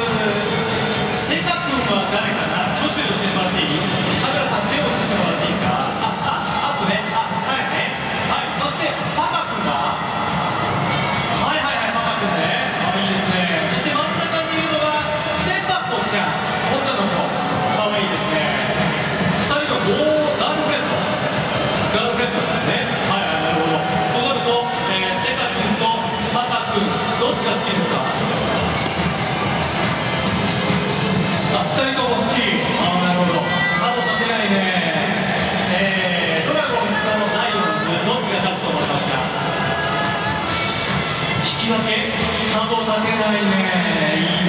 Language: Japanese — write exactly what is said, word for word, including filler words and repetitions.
セカ君は誰かな、挙手をしてもらっていい？カメラさん手を映してもらっていいですか？あ、あ、アップね。あ、はいね。はい、そしてパカ君が、はいはいはい、パカ君ね。あ、いいですね。そして真ん中にいるのがセパコちゃん、女の子、かわいいですね。ふたりのゴーガールフレンドガールフレンドですね。はいはい、なるほど。となると、えー、セカ君とパカ君、どっちが好きですか？あ、ふたりとも好き。ああ、なるほど。あと勝てないね。えー、ドラゴンズとライオンズ、どっちが勝つと思いますか？引き分け？角立てないね。